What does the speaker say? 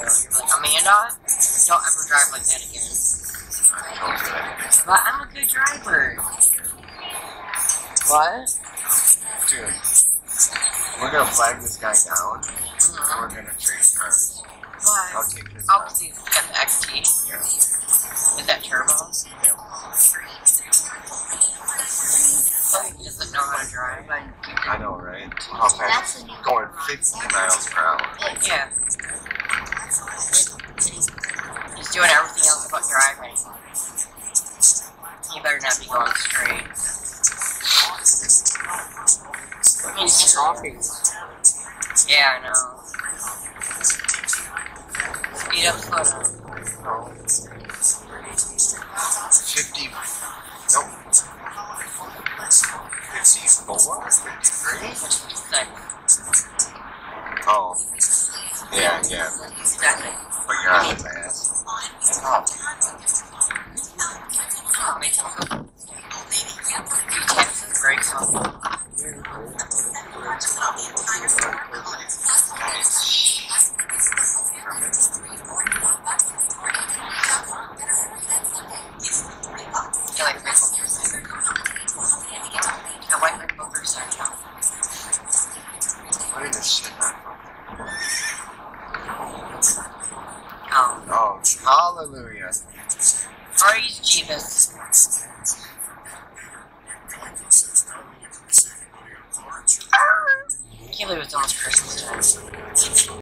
You're like, Amanda, don't ever drive like that again. But I'm a good driver. What? Dude, we're gonna flag this guy down, and we're gonna trade cars. Why? I'll take his Oh, car. because he's got the XT. Yeah. With that turbo. Yeah. Oh, he doesn't know how to drive. I know, right? How fast? Going 50 miles per hour. Yeah. He's doing everything else but driving. He better not be going straight. He's talking. Yeah, I know. Speed up, slow down. 50. Nope. 54? 53? 56. Oh. Yeah. Exactly. But you're on his ass. Oh, makes him feel. He taps his brakes on. I like Rainbow Cruiser. I like Rainbow Cruiser. What is this shit on? Oh, Hallelujah. praise Jesus. Can't believe it's almost Christmas time.